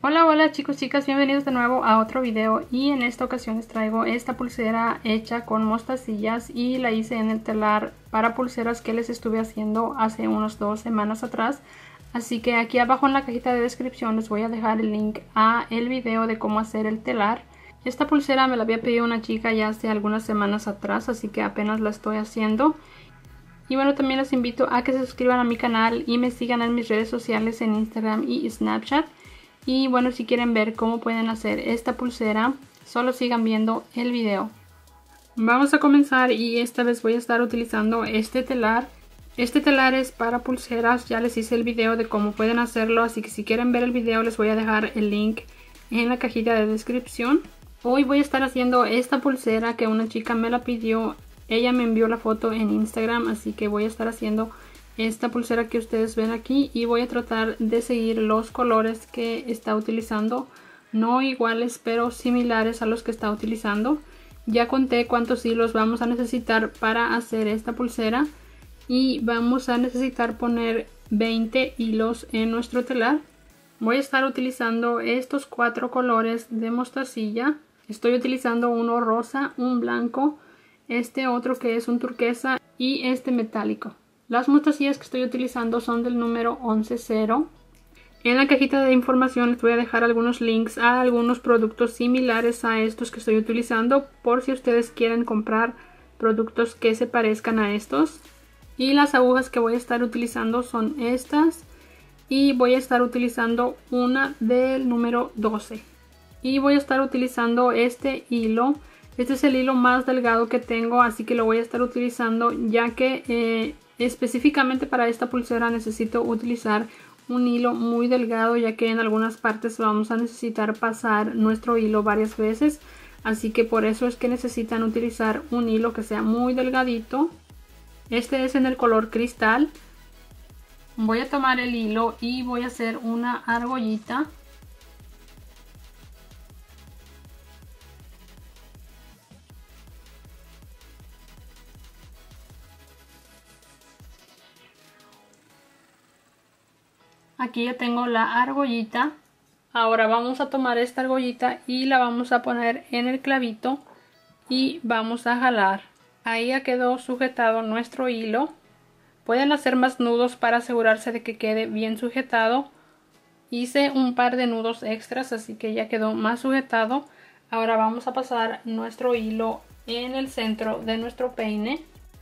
Hola, hola chicos, chicas, bienvenidos de nuevo a otro video y en esta ocasión les traigo esta pulsera hecha con mostacillas y la hice en el telar para pulseras que les estuve haciendo hace unas 2 semanas atrás. Así que aquí abajo en la cajita de descripción les voy a dejar el link a el video de cómo hacer el telar. Esta pulsera me la había pedido una chica ya hace algunas semanas atrás, así que apenas la estoy haciendo. Y bueno, también les invito a que se suscriban a mi canal y me sigan en mis redes sociales en Instagram y Snapchat. Y bueno, si quieren ver cómo pueden hacer esta pulsera, solo sigan viendo el video. Vamos a comenzar y esta vez voy a estar utilizando este telar. Este telar es para pulseras, ya les hice el video de cómo pueden hacerlo, así que si quieren ver el video les voy a dejar el link en la cajita de descripción. Hoy voy a estar haciendo esta pulsera que una chica me la pidió. Ella me envió la foto en Instagram, así que voy a estar haciendo esta pulsera que ustedes ven aquí y voy a tratar de seguir los colores que está utilizando, no iguales pero similares a los que está utilizando. Ya conté cuántos hilos vamos a necesitar para hacer esta pulsera y vamos a necesitar poner 20 hilos en nuestro telar. Voy a estar utilizando estos 4 colores de mostacilla. Estoy utilizando uno rosa, un blanco, este otro que es un turquesa y este metálico. Las mostacillas que estoy utilizando son del número 11-0. En la cajita de información les voy a dejar algunos links a algunos productos similares a estos que estoy utilizando, por si ustedes quieren comprar productos que se parezcan a estos. Y las agujas que voy a estar utilizando son estas. Y voy a estar utilizando una del número 12. Y voy a estar utilizando este hilo. Este es el hilo más delgado que tengo, así que lo voy a estar utilizando ya que específicamente para esta pulsera necesito utilizar un hilo muy delgado, ya que en algunas partes vamos a necesitar pasar nuestro hilo varias veces. Así que por eso es que necesitan utilizar un hilo que sea muy delgadito. Este es en el color cristal. Voy a tomar el hilo y voy a hacer una argollita. Aquí ya tengo la argollita. Ahora vamos a tomar esta argollita y la vamos a poner en el clavito y vamos a jalar. Ahí ya quedó sujetado nuestro hilo. Pueden hacer más nudos para asegurarse de que quede bien sujetado. Hice un par de nudos extras, así que ya quedó más sujetado. Ahora vamos a pasar nuestro hilo en el centro de nuestro peine.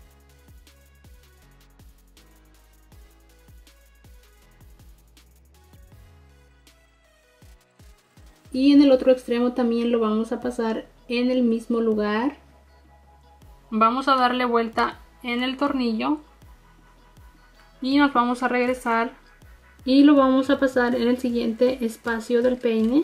Y en el otro extremo también lo vamos a pasar en el mismo lugar. Vamos a darle vuelta en el tornillo. Y nos vamos a regresar. Y lo vamos a pasar en el siguiente espacio del peine.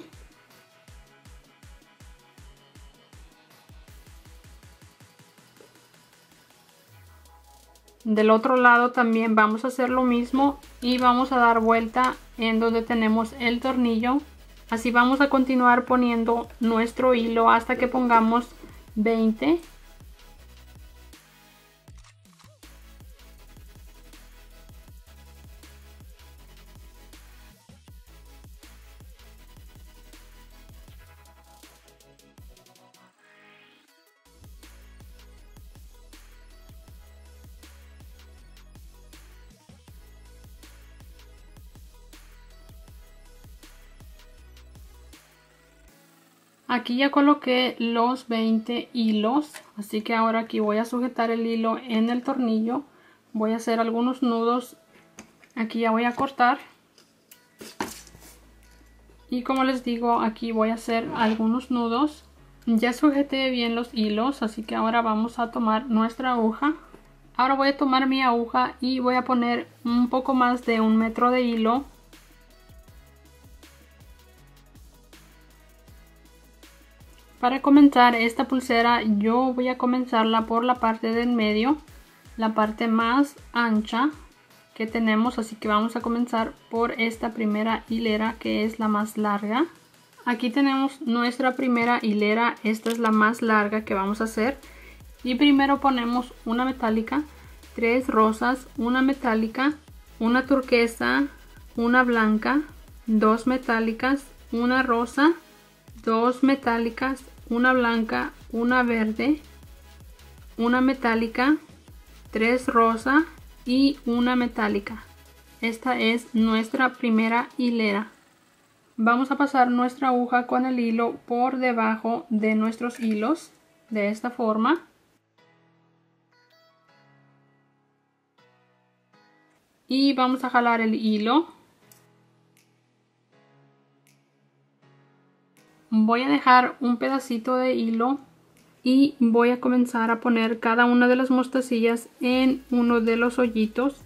Del otro lado también vamos a hacer lo mismo. Y vamos a dar vuelta en donde tenemos el tornillo. Así vamos a continuar poniendo nuestro hilo hasta que pongamos 20. Aquí ya coloqué los 20 hilos, así que ahora aquí voy a sujetar el hilo en el tornillo. Voy a hacer algunos nudos. Aquí ya voy a cortar. Y como les digo, aquí voy a hacer algunos nudos. Ya sujeté bien los hilos, así que ahora vamos a tomar nuestra aguja. Ahora voy a tomar mi aguja y voy a poner un poco más de 1 metro de hilo. Para comenzar esta pulsera yo voy a comenzarla por la parte del medio, la parte más ancha que tenemos, así que vamos a comenzar por esta primera hilera que es la más larga. Aquí tenemos nuestra primera hilera, esta es la más larga que vamos a hacer. Y primero ponemos una metálica, 3 rosas, una metálica, una turquesa, una blanca, 2 metálicas una rosa, dos metálicas, una blanca, una verde, una metálica, tres rosa y una metálica. Esta es nuestra primera hilera. Vamos a pasar nuestra aguja con el hilo por debajo de nuestros hilos de esta forma. Y vamos a jalar el hilo. Voy a dejar un pedacito de hilo y voy a comenzar a poner cada una de las mostacillas en uno de los hoyitos.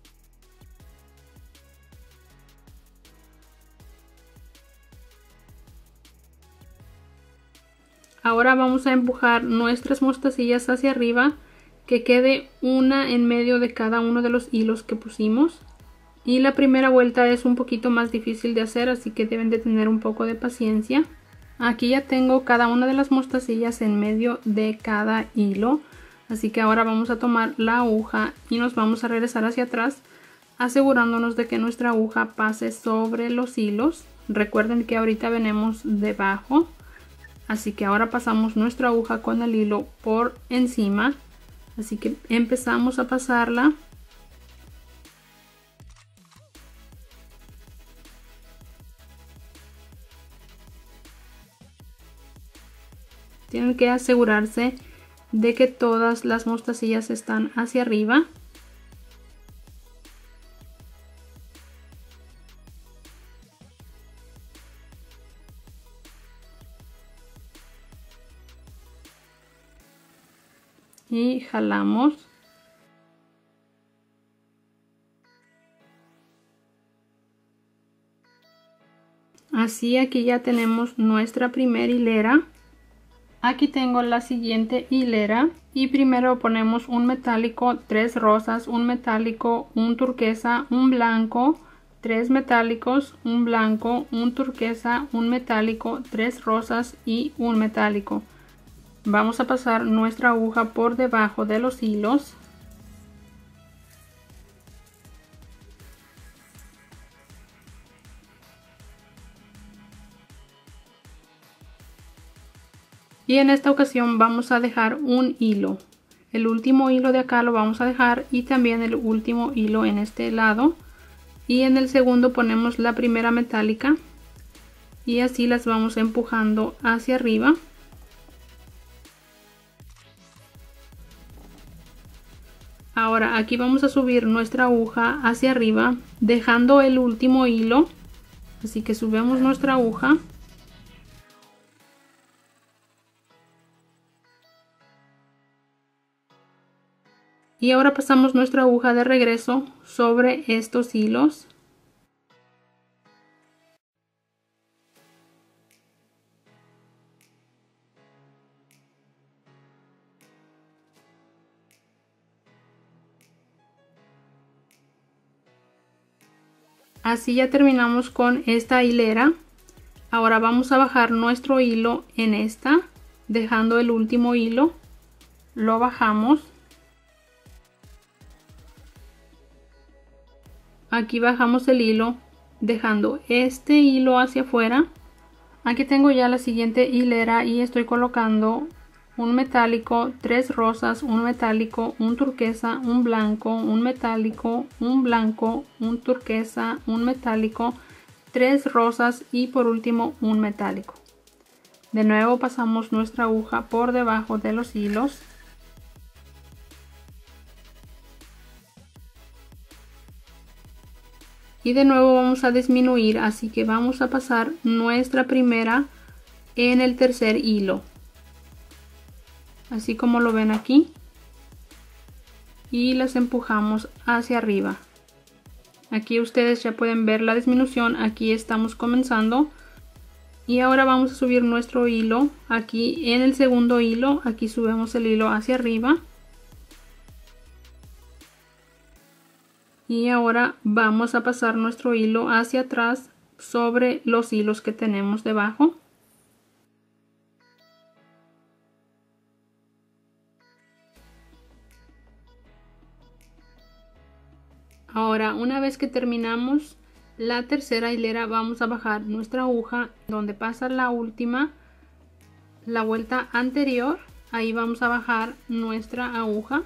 Ahora vamos a empujar nuestras mostacillas hacia arriba, que quede una en medio de cada uno de los hilos que pusimos. Y la primera vuelta es un poquito más difícil de hacer, así que deben de tener un poco de paciencia. Aquí ya tengo cada una de las mostacillas en medio de cada hilo, así que ahora vamos a tomar la aguja y nos vamos a regresar hacia atrás, asegurándonos de que nuestra aguja pase sobre los hilos. Recuerden que ahorita venimos debajo, así que ahora pasamos nuestra aguja con el hilo por encima, así que empezamos a pasarla. Tienen que asegurarse de que todas las mostacillas están hacia arriba. Y jalamos. Así aquí ya tenemos nuestra primera hilera. Aquí tengo la siguiente hilera y primero ponemos un metálico, tres rosas, un metálico, un turquesa, un blanco, tres metálicos, un blanco, un turquesa, un metálico, tres rosas y un metálico. Vamos a pasar nuestra aguja por debajo de los hilos. Y en esta ocasión vamos a dejar un hilo. El último hilo de acá lo vamos a dejar y también el último hilo en este lado. Y en el segundo ponemos la primera metálica. Y así las vamos empujando hacia arriba. Ahora aquí vamos a subir nuestra aguja hacia arriba, dejando el último hilo. Así que subimos nuestra aguja. Y ahora pasamos nuestra aguja de regreso sobre estos hilos. Así ya terminamos con esta hilera. Ahora vamos a bajar nuestro hilo en esta, dejando el último hilo. Lo bajamos. Aquí bajamos el hilo, dejando este hilo hacia afuera. Aquí tengo ya la siguiente hilera y estoy colocando un metálico, tres rosas, un metálico, un turquesa, un blanco, un metálico, un blanco, un turquesa, un metálico, tres rosas y por último un metálico. De nuevo pasamos nuestra aguja por debajo de los hilos. Y de nuevo vamos a disminuir, así que vamos a pasar nuestra primera en el tercer hilo. Así como lo ven aquí. Y las empujamos hacia arriba. Aquí ustedes ya pueden ver la disminución, aquí estamos comenzando. Y ahora vamos a subir nuestro hilo, aquí en el segundo hilo, aquí subimos el hilo hacia arriba. Y ahora vamos a pasar nuestro hilo hacia atrás sobre los hilos que tenemos debajo. Ahora, una vez que terminamos la tercera hilera vamos a bajar nuestra aguja donde pasa la última, la vuelta anterior. Ahí vamos a bajar nuestra aguja.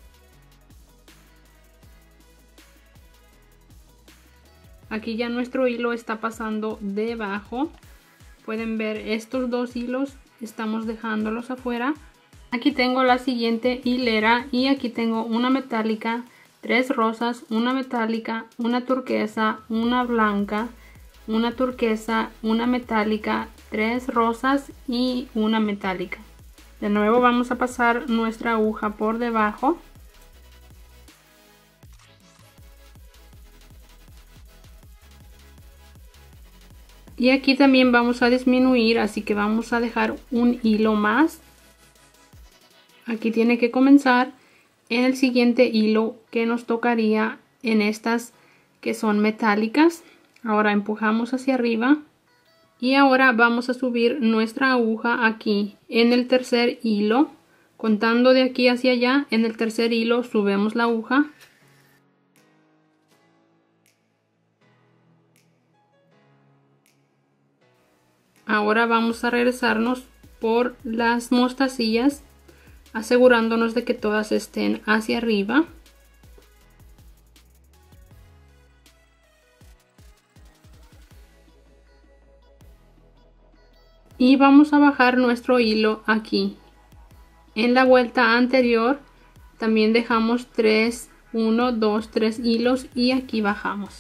Aquí ya nuestro hilo está pasando debajo. Pueden ver estos dos hilos, estamos dejándolos afuera. Aquí tengo la siguiente hilera y aquí tengo una metálica, 3 rosas, una metálica, una turquesa, una blanca, una turquesa, una metálica, 3 rosas y una metálica. De nuevo vamos a pasar nuestra aguja por debajo. Y aquí también vamos a disminuir, así que vamos a dejar un hilo más. Aquí tiene que comenzar en el siguiente hilo que nos tocaría en estas que son metálicas. Ahora empujamos hacia arriba. Y ahora vamos a subir nuestra aguja aquí en el tercer hilo. Contando de aquí hacia allá, en el tercer hilo subimos la aguja. Ahora vamos a regresarnos por las mostacillas, asegurándonos de que todas estén hacia arriba. Y vamos a bajar nuestro hilo aquí. En la vuelta anterior también dejamos 3, 1, 2, 3 hilos y aquí bajamos.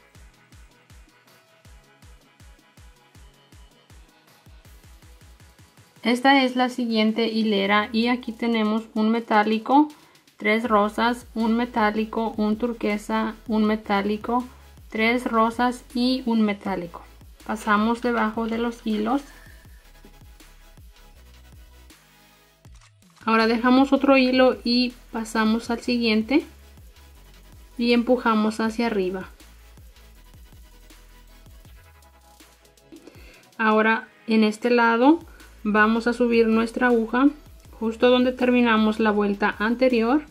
Esta es la siguiente hilera y aquí tenemos un metálico, 3 rosas, un metálico, un turquesa, un metálico, 3 rosas y un metálico. Pasamos debajo de los hilos. Ahora dejamos otro hilo y pasamos al siguiente y empujamos hacia arriba. Ahora en este lado vamos a subir nuestra aguja justo donde terminamos la vuelta anterior.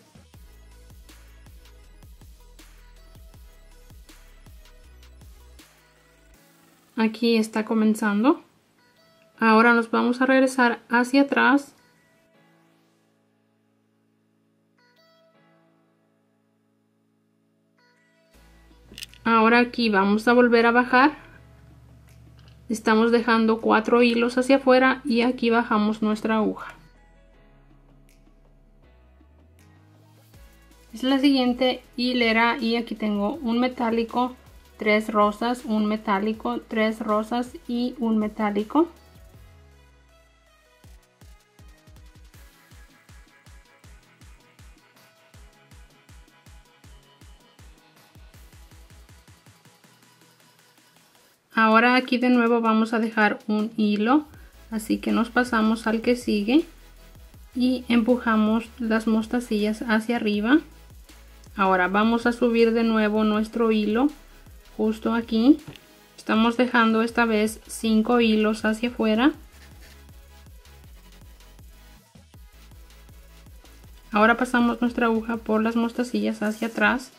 Aquí está comenzando. Ahora nos vamos a regresar hacia atrás. Ahora aquí vamos a volver a bajar. Estamos dejando 4 hilos hacia afuera y aquí bajamos nuestra aguja. Es la siguiente hilera y aquí tengo un metálico, 3 rosas, un metálico, 3 rosas y un metálico. Ahora aquí de nuevo vamos a dejar un hilo, así que nos pasamos al que sigue y empujamos las mostacillas hacia arriba. Ahora vamos a subir de nuevo nuestro hilo justo aquí. Estamos dejando esta vez 5 hilos hacia afuera. Ahora pasamos nuestra aguja por las mostacillas hacia atrás.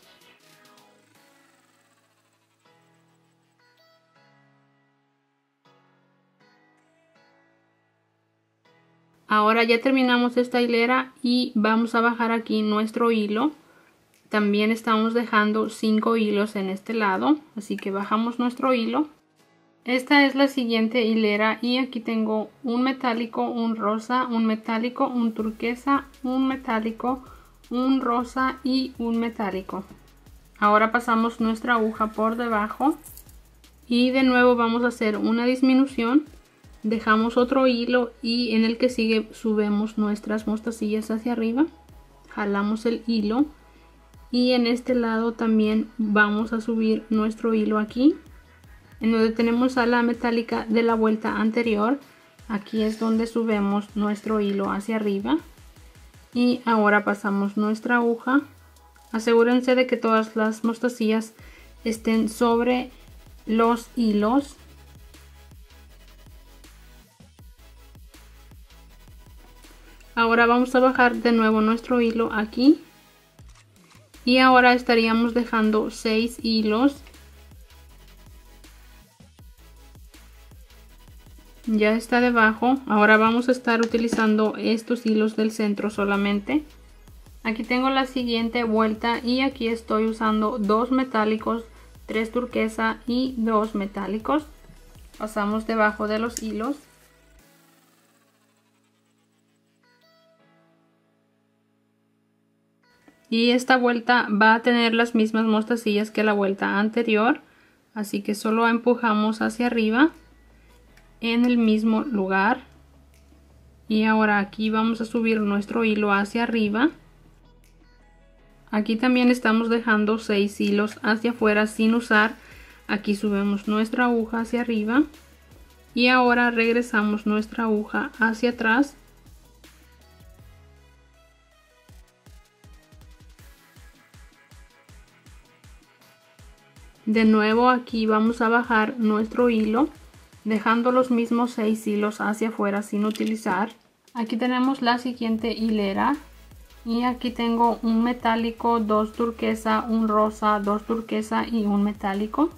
Ahora ya terminamos esta hilera y vamos a bajar aquí nuestro hilo. También estamos dejando 5 hilos en este lado, así que bajamos nuestro hilo. Esta es la siguiente hilera y aquí tengo un metálico, un rosa, un metálico, un turquesa, un metálico, un rosa y un metálico. Ahora pasamos nuestra aguja por debajo y de nuevo vamos a hacer una disminución. Dejamos otro hilo y en el que sigue subimos nuestras mostacillas hacia arriba, jalamos el hilo y en este lado también vamos a subir nuestro hilo aquí en donde tenemos a la metálica de la vuelta anterior. Aquí es donde subimos nuestro hilo hacia arriba y ahora pasamos nuestra aguja. Asegúrense de que todas las mostacillas estén sobre los hilos. Ahora vamos a bajar de nuevo nuestro hilo aquí y ahora estaríamos dejando 6 hilos Ya está debajo. Ahora vamos a estar utilizando estos hilos del centro solamente. Aquí tengo la siguiente vuelta y aquí estoy usando 2 metálicos, 3 turquesa y 2 metálicos. Pasamos debajo de los hilos. Y esta vuelta va a tener las mismas mostacillas que la vuelta anterior, así que solo empujamos hacia arriba en el mismo lugar. Y ahora aquí vamos a subir nuestro hilo hacia arriba. Aquí también estamos dejando 6 hilos hacia afuera sin usar. Aquí subimos nuestra aguja hacia arriba y ahora regresamos nuestra aguja hacia atrás. De nuevo aquí vamos a bajar nuestro hilo, dejando los mismos 6 hilos hacia afuera sin utilizar. Aquí tenemos la siguiente hilera y aquí tengo un metálico, 2 turquesa, un rosa, 2 turquesa y un metálico.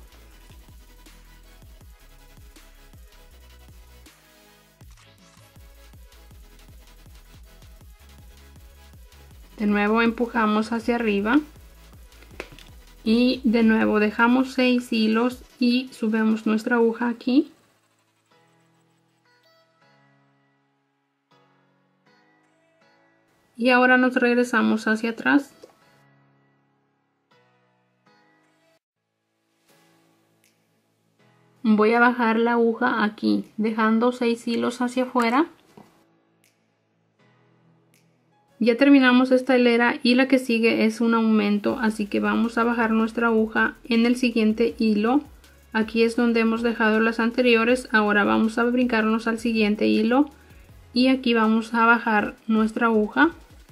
De nuevo empujamos hacia arriba. Y de nuevo dejamos 6 hilos y subimos nuestra aguja aquí. Y ahora nos regresamos hacia atrás. Voy a bajar la aguja aquí, dejando 6 hilos hacia afuera. Ya terminamos esta hilera y la que sigue es un aumento, así que vamos a bajar nuestra aguja en el siguiente hilo. Aquí es donde hemos dejado las anteriores. Ahora vamos a brincarnos al siguiente hilo y aquí vamos a bajar nuestra aguja.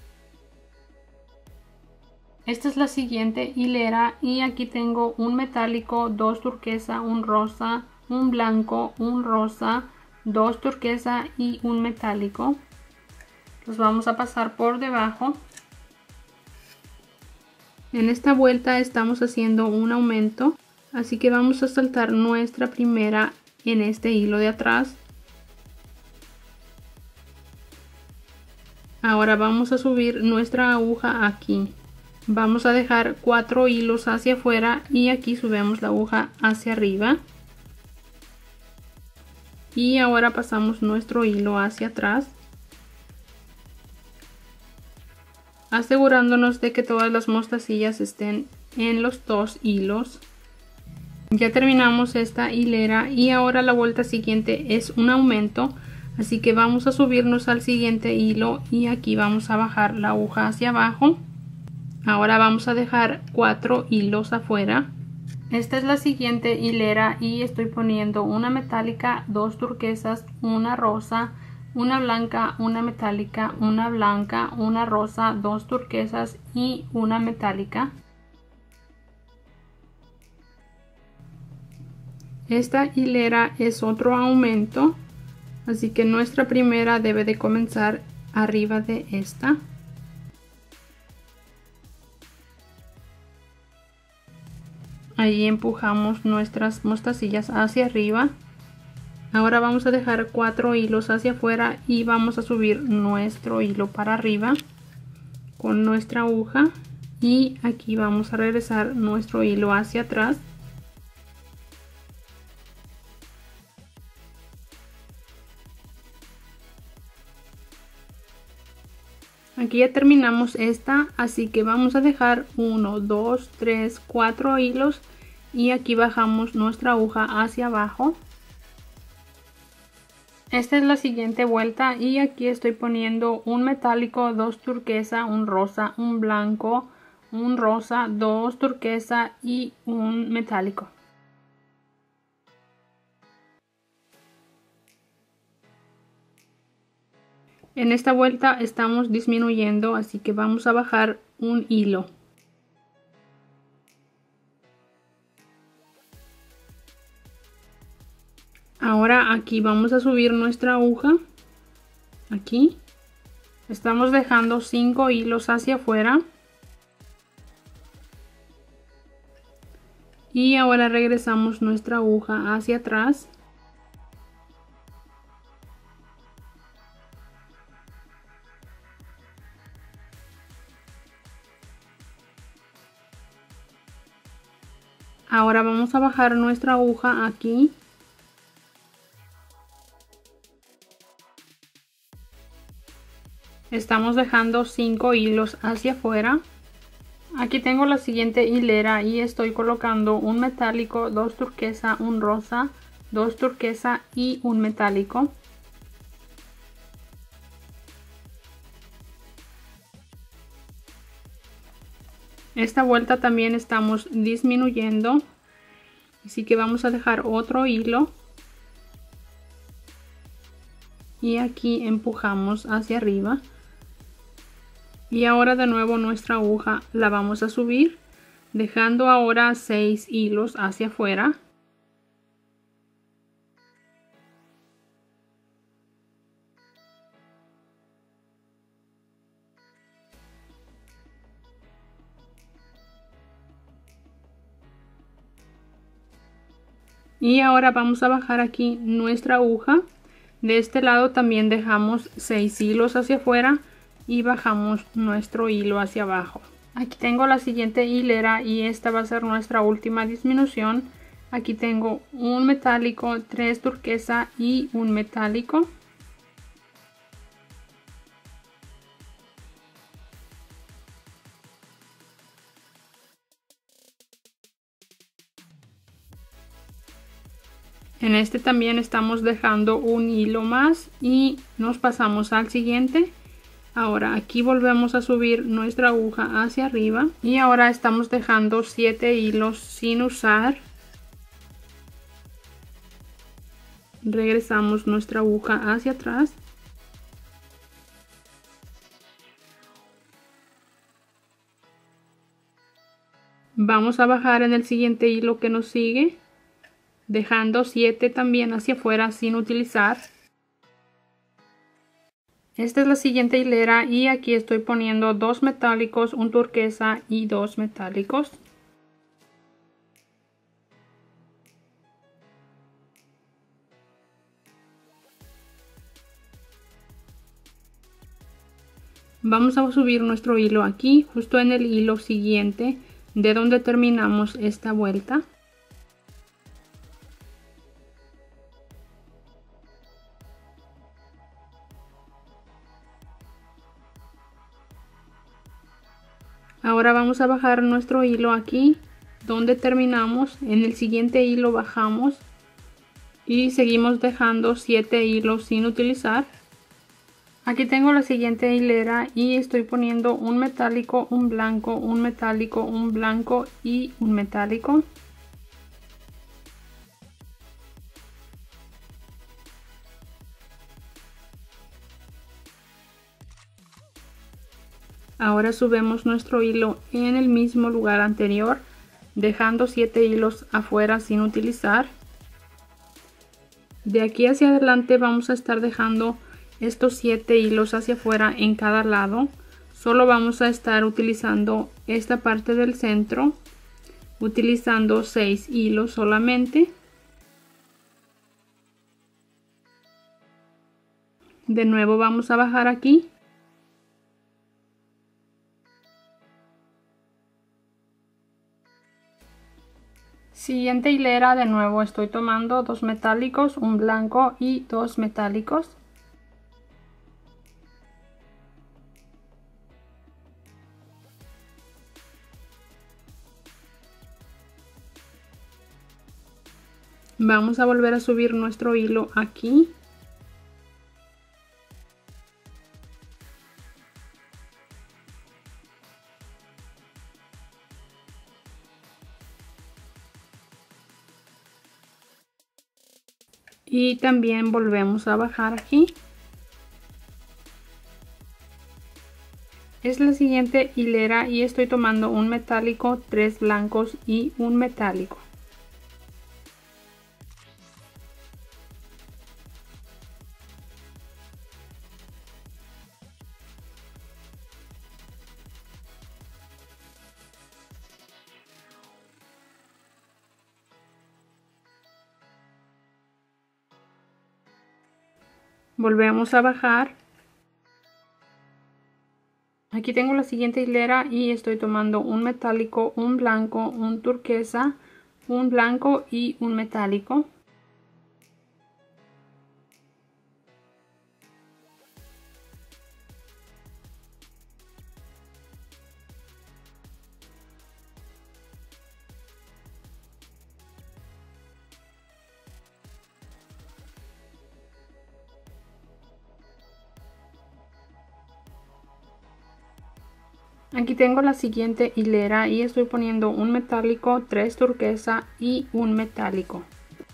Esta es la siguiente hilera y aquí tengo un metálico, 2 turquesa, un rosa, un blanco, un rosa, 2 turquesa y un metálico. Los vamos a pasar por debajo. En esta vuelta estamos haciendo un aumento, así que vamos a saltar nuestra primera en este hilo de atrás. Ahora vamos a subir nuestra aguja aquí. Vamos a dejar 4 hilos hacia afuera y aquí subimos la aguja hacia arriba. Y ahora pasamos nuestro hilo hacia atrás, asegurándonos de que todas las mostacillas estén en los 2 hilos. Ya terminamos esta hilera y ahora la vuelta siguiente es un aumento, así que vamos a subirnos al siguiente hilo y aquí vamos a bajar la aguja hacia abajo. Ahora vamos a dejar 4 hilos afuera. Esta es la siguiente hilera y estoy poniendo una metálica, 2 turquesas, una rosa, una blanca, una metálica, una blanca, una rosa, 2 turquesas y una metálica. Esta hilera es otro aumento, así que nuestra primera debe de comenzar arriba de esta. Ahí empujamos nuestras mostacillas hacia arriba. Ahora vamos a dejar 4 hilos hacia afuera y vamos a subir nuestro hilo para arriba con nuestra aguja y aquí vamos a regresar nuestro hilo hacia atrás. Aquí ya terminamos esta, así que vamos a dejar 1, 2, 3, 4 hilos y aquí bajamos nuestra aguja hacia abajo. Esta es la siguiente vuelta y aquí estoy poniendo un metálico, 2 turquesa, un rosa, un blanco, un rosa, 2 turquesa y un metálico. En esta vuelta estamos disminuyendo, así que vamos a bajar un hilo. Ahora aquí vamos a subir nuestra aguja. Aquí estamos dejando 5 hilos hacia afuera. Y ahora regresamos nuestra aguja hacia atrás. Ahora vamos a bajar nuestra aguja aquí. Estamos dejando 5 hilos hacia afuera. Aquí tengo la siguiente hilera y estoy colocando un metálico, 2 turquesa, un rosa, 2 turquesa y un metálico. Esta vuelta también estamos disminuyendo, así que vamos a dejar otro hilo y aquí empujamos hacia arriba. Y ahora de nuevo nuestra aguja la vamos a subir, dejando ahora 6 hilos hacia afuera. Y ahora vamos a bajar aquí nuestra aguja. De este lado también dejamos 6 hilos hacia afuera y bajamos nuestro hilo hacia abajo. Aquí tengo la siguiente hilera y esta va a ser nuestra última disminución. Aquí tengo un metálico, 3 turquesa y un metálico. En este también estamos dejando un hilo más y nos pasamos al siguiente. Ahora aquí volvemos a subir nuestra aguja hacia arriba y ahora estamos dejando 7 hilos sin usar. Regresamos nuestra aguja hacia atrás. Vamos a bajar en el siguiente hilo que nos sigue, dejando 7 también hacia afuera sin utilizar. Esta es la siguiente hilera y aquí estoy poniendo 2 metálicos, un turquesa y 2 metálicos. Vamos a subir nuestro hilo aquí, justo en el hilo siguiente de donde terminamos esta vuelta. Ahora vamos a bajar nuestro hilo aquí donde terminamos. En el siguiente hilo bajamos y seguimos dejando 7 hilos sin utilizar. Aquí tengo la siguiente hilera y estoy poniendo un metálico, un blanco, un metálico, un blanco y un metálico. Ahora subimos nuestro hilo en el mismo lugar anterior, dejando 7 hilos afuera sin utilizar. De aquí hacia adelante vamos a estar dejando estos 7 hilos hacia afuera en cada lado. Solo vamos a estar utilizando esta parte del centro, utilizando 6 hilos solamente. De nuevo vamos a bajar aquí. Siguiente hilera, de nuevo estoy tomando 2 metálicos, un blanco y 2 metálicos. Vamos a volver a subir nuestro hilo aquí. Y también volvemos a bajar aquí. Es la siguiente hilera y estoy tomando un metálico, 3 blancos y un metálico. Volvemos a bajar. Aquí tengo la siguiente hilera y estoy tomando un metálico, un blanco, un turquesa, un blanco y un metálico. Aquí tengo la siguiente hilera y estoy poniendo un metálico, 3 turquesa y un metálico.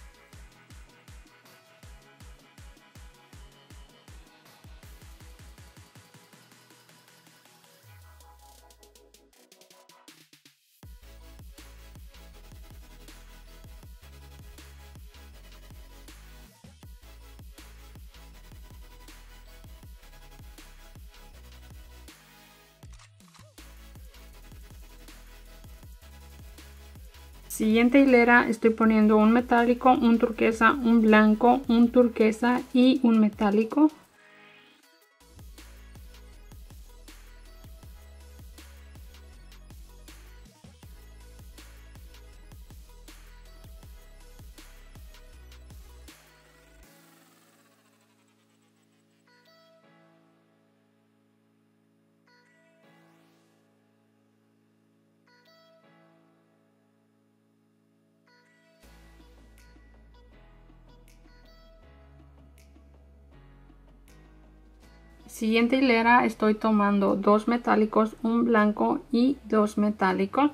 Siguiente hilera estoy poniendo un metálico, un turquesa, un blanco, un turquesa y un metálico. Siguiente hilera estoy tomando 2 metálicos, un blanco y 2 metálicos.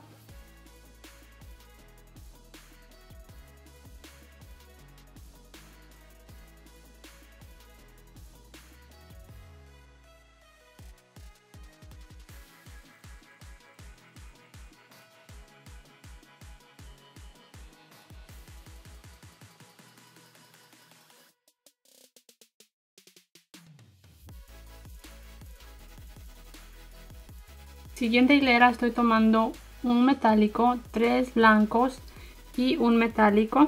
Siguiente hilera estoy tomando un metálico, 3 blancos y un metálico.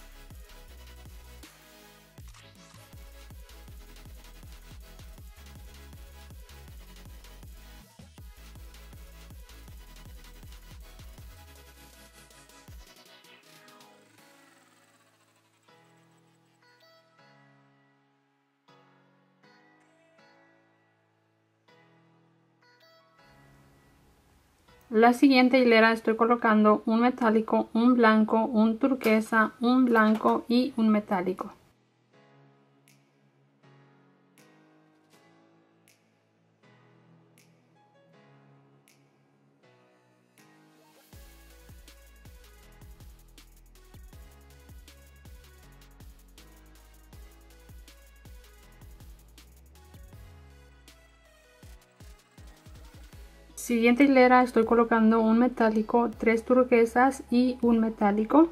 La siguiente hilera estoy colocando un metálico, un blanco, un turquesa, un blanco y un metálico. Siguiente hilera estoy colocando un metálico, 3 turquesas y un metálico.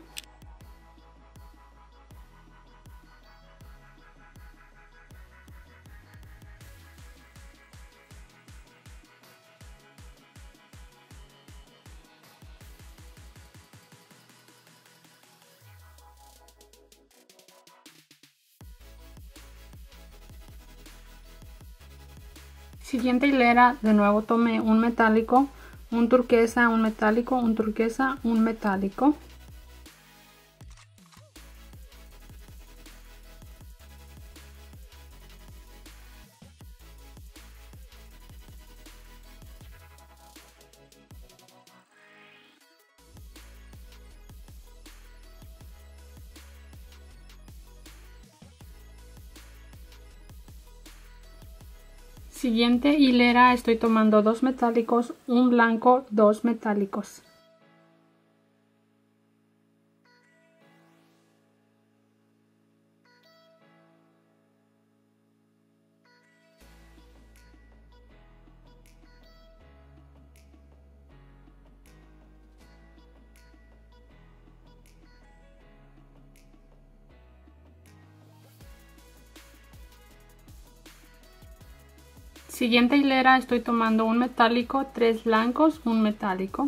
Siguiente hilera de nuevo tomé un metálico, un turquesa, un metálico, un turquesa, un metálico. Siguiente hilera estoy tomando 2 metálicos, un blanco, 2 metálicos. Siguiente hilera estoy tomando un metálico, 3 blancos, un metálico.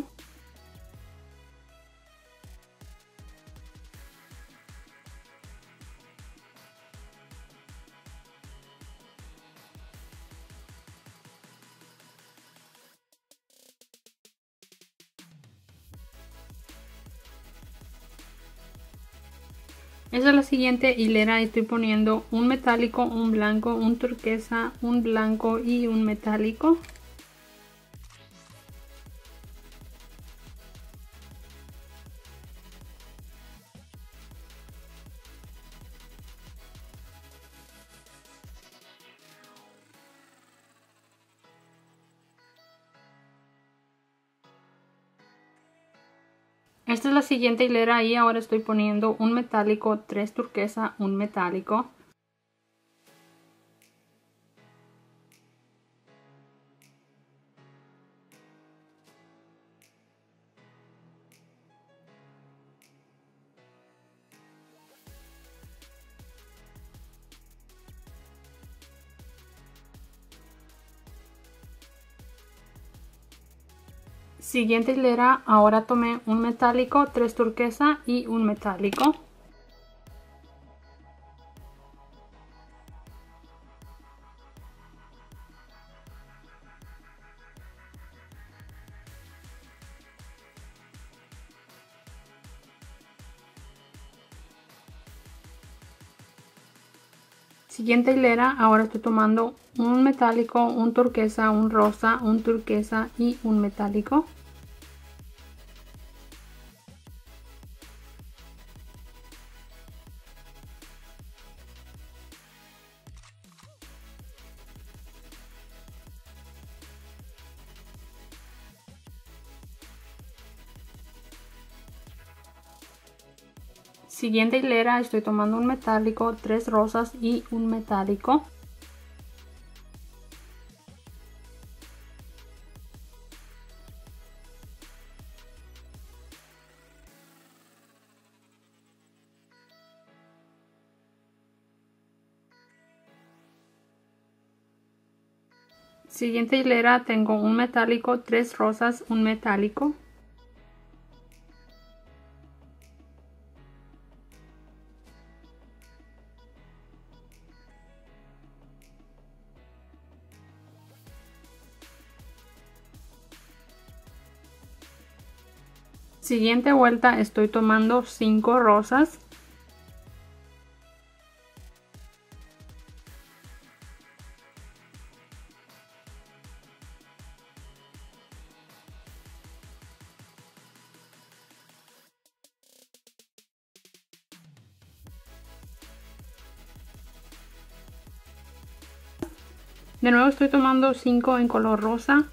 Esta es la siguiente hilera. Estoy poniendo un metálico, un blanco, un turquesa, un blanco y un metálico. Esta es la siguiente hilera y ahora estoy poniendo un metálico, 3 turquesa, un metálico. Siguiente hilera, ahora tomé un metálico, 3 turquesa y un metálico. Siguiente hilera, ahora estoy tomando un metálico, un turquesa, un rosa, un turquesa y un metálico. Siguiente hilera, estoy tomando un metálico, 3 rosas y un metálico. Siguiente hilera, tengo un metálico, 3 rosas, un metálico. Siguiente vuelta, estoy tomando 5 rosas. De nuevo estoy tomando 5 en color rosa.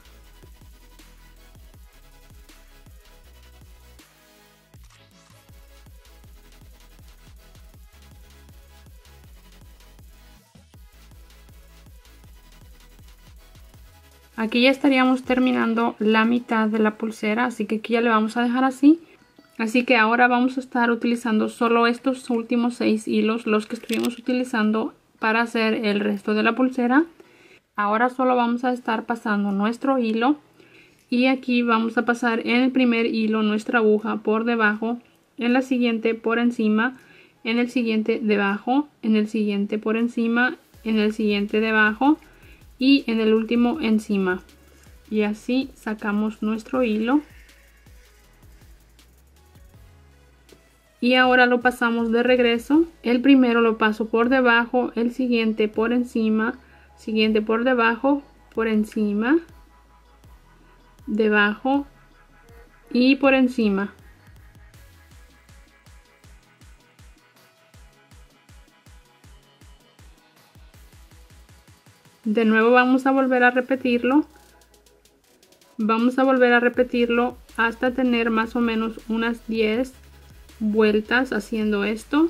Aquí ya estaríamos terminando la mitad de la pulsera, así que aquí ya le vamos a dejar así. Así que ahora vamos a estar utilizando solo estos últimos 6 hilos, los que estuvimos utilizando para hacer el resto de la pulsera. Ahora solo vamos a estar pasando nuestro hilo y aquí vamos a pasar en el primer hilo nuestra aguja por debajo, en la siguiente por encima, en el siguiente debajo, en el siguiente por encima, en el siguiente debajo y en el último encima, y así sacamos nuestro hilo y ahora lo pasamos de regreso. El primero lo paso por debajo, el siguiente por encima, siguiente por debajo, por encima, debajo y por encima. De nuevo vamos a volver a repetirlo. Vamos a volver a repetirlo hasta tener más o menos unas 10 vueltas haciendo esto.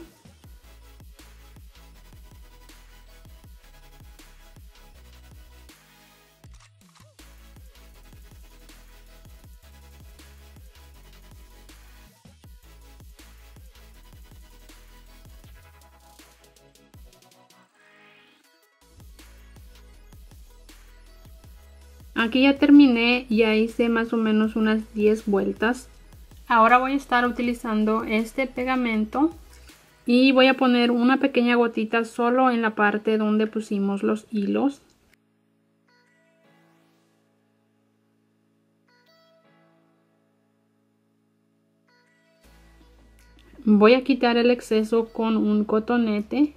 Aquí ya terminé, ya hice más o menos unas 10 vueltas. Ahora voy a estar utilizando este pegamento y voy a poner una pequeña gotita solo en la parte donde pusimos los hilos. Voy a quitar el exceso con un cotonete.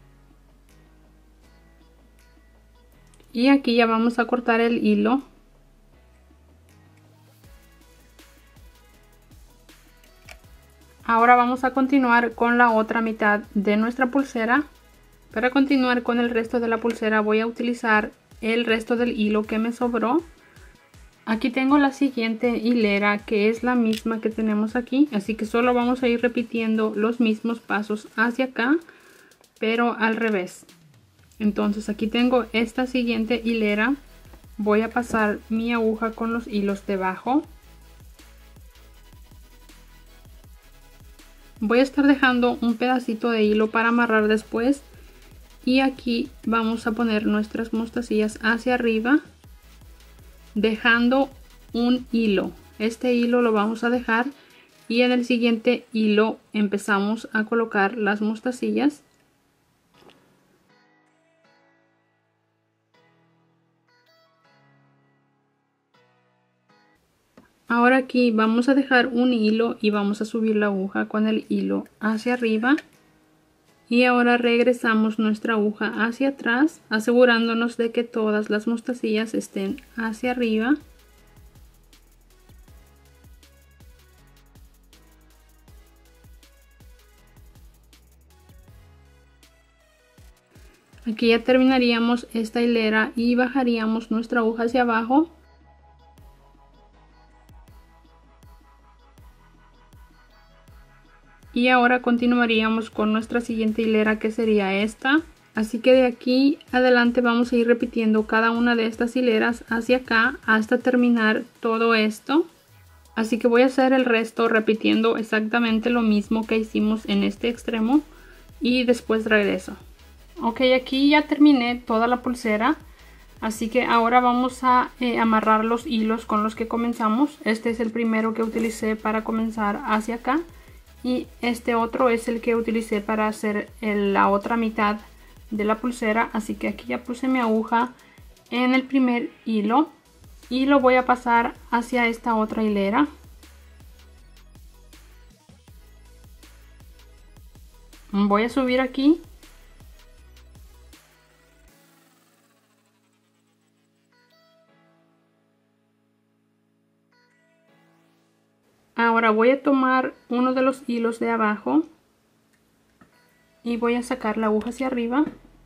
Y aquí ya vamos a cortar el hilo. Ahora vamos a continuar con la otra mitad de nuestra pulsera. Para continuar con el resto de la pulsera voy a utilizar el resto del hilo que me sobró. Aquí tengo la siguiente hilera que es la misma que tenemos aquí, así que solo vamos a ir repitiendo los mismos pasos hacia acá, pero al revés. Entonces aquí tengo esta siguiente hilera, voy a pasar mi aguja con los hilos debajo. Voy a estar dejando un pedacito de hilo para amarrar después. Y aquí vamos a poner nuestras mostacillas hacia arriba, dejando un hilo. Este hilo lo vamos a dejar y en el siguiente hilo empezamos a colocar las mostacillas. Ahora aquí vamos a dejar un hilo y vamos a subir la aguja con el hilo hacia arriba. Y ahora regresamos nuestra aguja hacia atrás, asegurándonos de que todas las mostacillas estén hacia arriba. Aquí ya terminaríamos esta hilera y bajaríamos nuestra aguja hacia abajo. Y ahora continuaríamos con nuestra siguiente hilera, que sería esta. Así que de aquí adelante vamos a ir repitiendo cada una de estas hileras hacia acá hasta terminar todo esto. Así que voy a hacer el resto repitiendo exactamente lo mismo que hicimos en este extremo y después regreso. Ok, aquí ya terminé toda la pulsera. Así que ahora vamos a amarrar los hilos con los que comenzamos. Este es el primero que utilicé para comenzar hacia acá. Y este otro es el que utilicé para hacer la otra mitad de la pulsera. Así que aquí ya puse mi aguja en el primer hilo y lo voy a pasar hacia esta otra hilera. Voy a subir aquí. Ahora voy a tomar uno de los hilos de abajo y voy a sacar la aguja hacia arriba.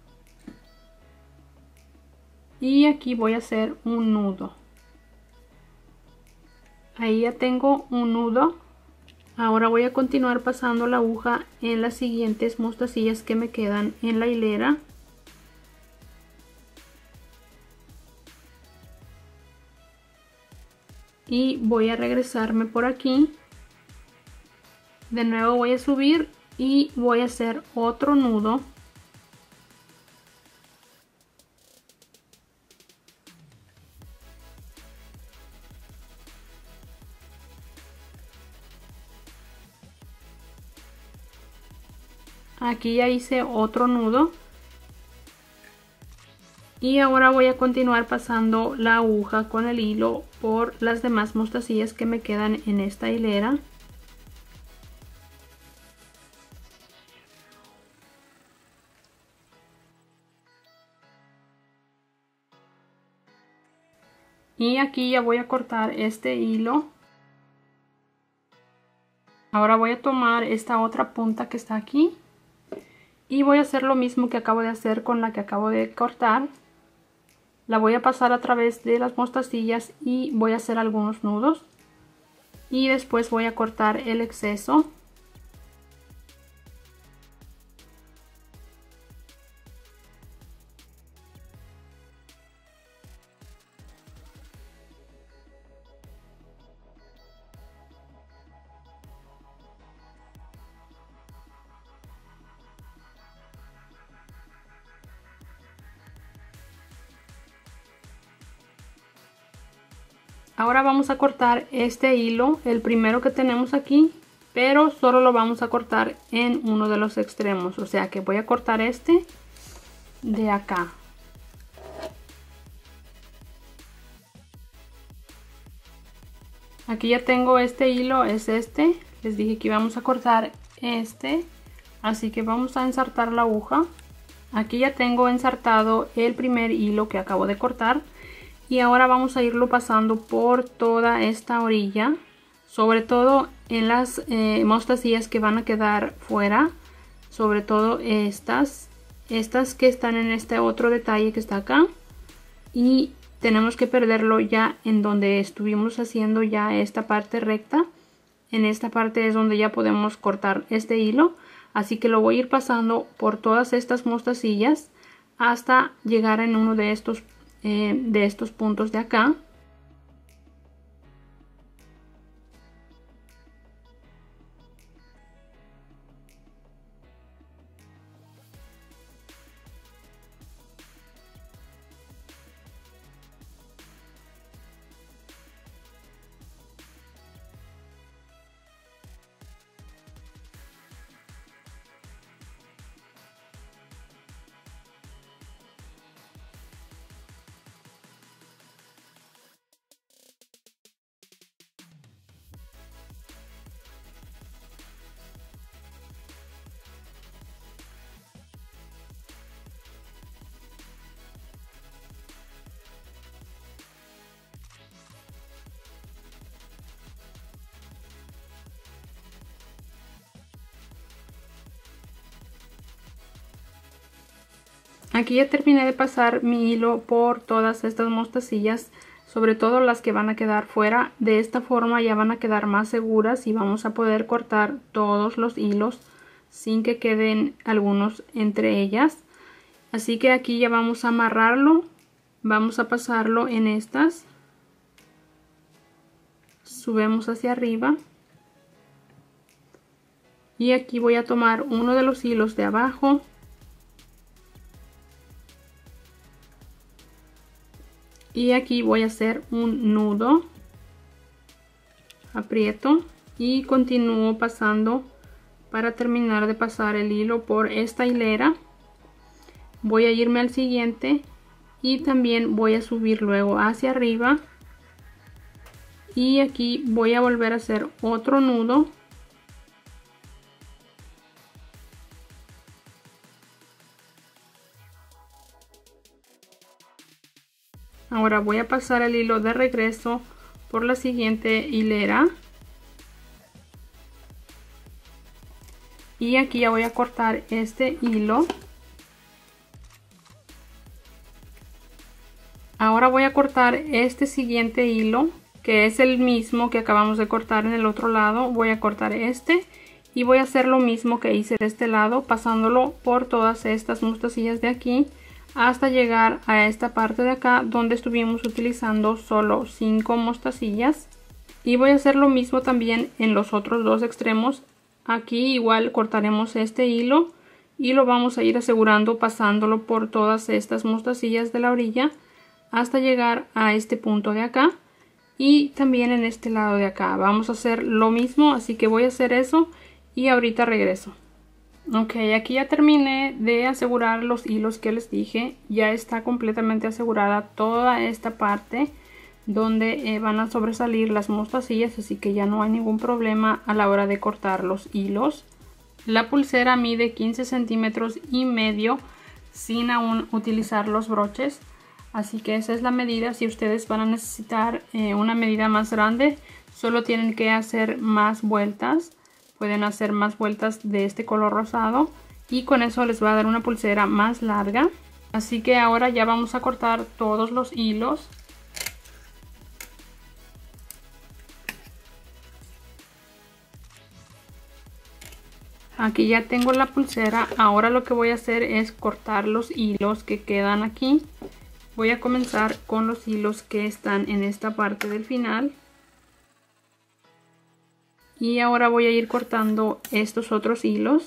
Y aquí voy a hacer un nudo. Ahí ya tengo un nudo. Ahora voy a continuar pasando la aguja en las siguientes mostacillas que me quedan en la hilera. Y voy a regresarme por aquí. De nuevo voy a subir y voy a hacer otro nudo. Aquí ya hice otro nudo. Y ahora voy a continuar pasando la aguja con el hilo por las demás mostacillas que me quedan en esta hilera. Y aquí ya voy a cortar este hilo. Ahora voy a tomar esta otra punta que está aquí. Y voy a hacer lo mismo que acabo de hacer con la que acabo de cortar. La voy a pasar a través de las mostacillas y voy a hacer algunos nudos. Y después voy a cortar el exceso. Ahora vamos a cortar este hilo, el primero que tenemos aquí, pero solo lo vamos a cortar en uno de los extremos. O sea que voy a cortar este de acá. Aquí ya tengo este hilo, es este. Les dije que íbamos a cortar este, así que vamos a ensartar la aguja. Aquí ya tengo ensartado el primer hilo que acabo de cortar y ahora vamos a irlo pasando por toda esta orilla, sobre todo en las mostacillas que van a quedar fuera, sobre todo estas que están en este otro detalle que está acá, y tenemos que perderlo ya en donde estuvimos haciendo ya esta parte recta. En esta parte es donde ya podemos cortar este hilo, así que lo voy a ir pasando por todas estas mostacillas hasta llegar en uno de estos puntos de acá. Aquí ya terminé de pasar mi hilo por todas estas mostacillas, sobre todo las que van a quedar fuera. De esta forma ya van a quedar más seguras y vamos a poder cortar todos los hilos sin que queden algunos entre ellas. Así que aquí ya vamos a amarrarlo, vamos a pasarlo en estas, subimos hacia arriba y aquí voy a tomar uno de los hilos de abajo. Y aquí voy a hacer un nudo, aprieto y continúo pasando para terminar de pasar el hilo por esta hilera. Voy a irme al siguiente y también voy a subir luego hacia arriba y aquí voy a volver a hacer otro nudo. Ahora voy a pasar el hilo de regreso por la siguiente hilera. Y aquí ya voy a cortar este hilo. Ahora voy a cortar este siguiente hilo, que es el mismo que acabamos de cortar en el otro lado. Voy a cortar este y voy a hacer lo mismo que hice de este lado, pasándolo por todas estas mostacillas de aquí, hasta llegar a esta parte de acá donde estuvimos utilizando solo 5 mostacillas. Y voy a hacer lo mismo también en los otros dos extremos. Aquí igual cortaremos este hilo y lo vamos a ir asegurando pasándolo por todas estas mostacillas de la orilla hasta llegar a este punto de acá. Y también en este lado de acá vamos a hacer lo mismo, así que voy a hacer eso y ahorita regreso. Ok, aquí ya terminé de asegurar los hilos que les dije. Ya está completamente asegurada toda esta parte donde van a sobresalir las mostacillas, así que ya no hay ningún problema a la hora de cortar los hilos. La pulsera mide 15 centímetros y medio sin aún utilizar los broches, así que esa es la medida. Si ustedes van a necesitar una medida más grande, solo tienen que hacer más vueltas. Pueden hacer más vueltas de este color rosado y con eso les va a dar una pulsera más larga. Así que ahora ya vamos a cortar todos los hilos. Aquí ya tengo la pulsera. Ahora lo que voy a hacer es cortar los hilos que quedan aquí. Voy a comenzar con los hilos que están en esta parte del final. Y ahora voy a ir cortando estos otros hilos.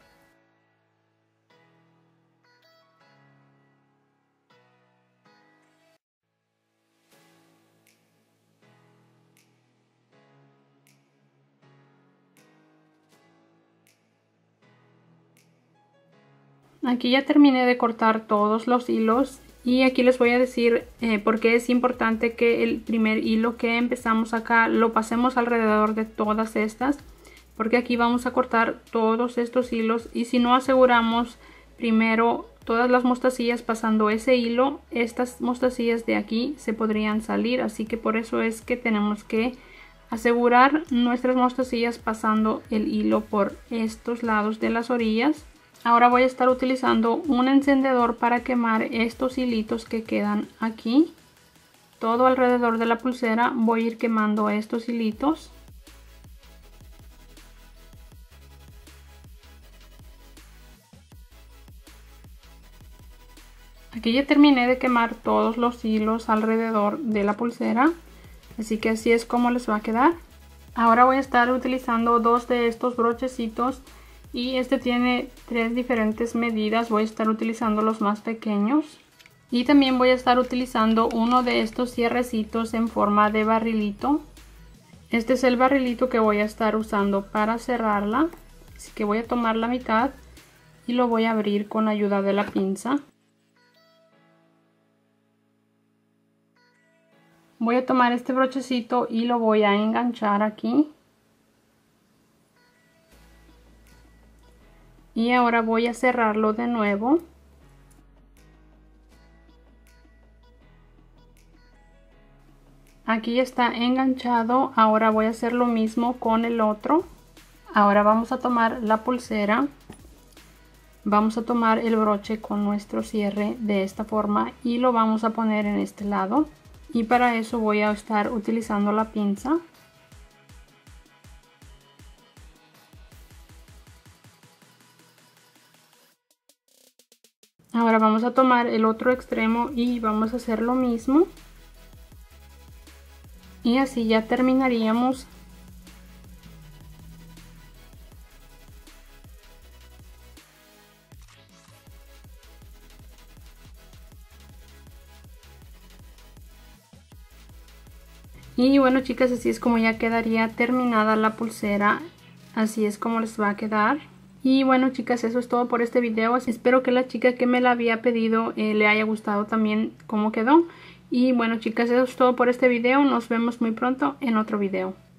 Aquí ya terminé de cortar todos los hilos y aquí les voy a decir por qué es importante que el primer hilo que empezamos acá lo pasemos alrededor de todas estas, porque aquí vamos a cortar todos estos hilos, y si no aseguramos primero todas las mostacillas pasando ese hilo, estas mostacillas de aquí se podrían salir, así que por eso es que tenemos que asegurar nuestras mostacillas pasando el hilo por estos lados de las orillas. Ahora voy a estar utilizando un encendedor para quemar estos hilitos que quedan aquí. Todo alrededor de la pulsera voy a ir quemando estos hilitos. Aquí ya terminé de quemar todos los hilos alrededor de la pulsera, así que así es como les va a quedar. Ahora voy a estar utilizando dos de estos brochecitos, y este tiene 3 diferentes medidas. Voy a estar utilizando los más pequeños, y también voy a estar utilizando uno de estos cierrecitos en forma de barrilito. Este es el barrilito que voy a estar usando para cerrarla, así que voy a tomar la mitad y lo voy a abrir con ayuda de la pinza. Voy a tomar este brochecito y lo voy a enganchar aquí. Y ahora voy a cerrarlo de nuevo. Aquí está enganchado. Ahora voy a hacer lo mismo con el otro. Ahora vamos a tomar la pulsera. Vamos a tomar el broche con nuestro cierre de esta forma y lo vamos a poner en este lado. Y para eso voy a estar utilizando la pinza. Ahora vamos a tomar el otro extremo y vamos a hacer lo mismo. Y así ya terminaríamos. Y bueno, chicas, así es como ya quedaría terminada la pulsera. Así es como les va a quedar. Y bueno, chicas, eso es todo por este video. Espero que la chica que me la había pedido le haya gustado también cómo quedó. Y bueno, chicas, eso es todo por este video. Nos vemos muy pronto en otro video.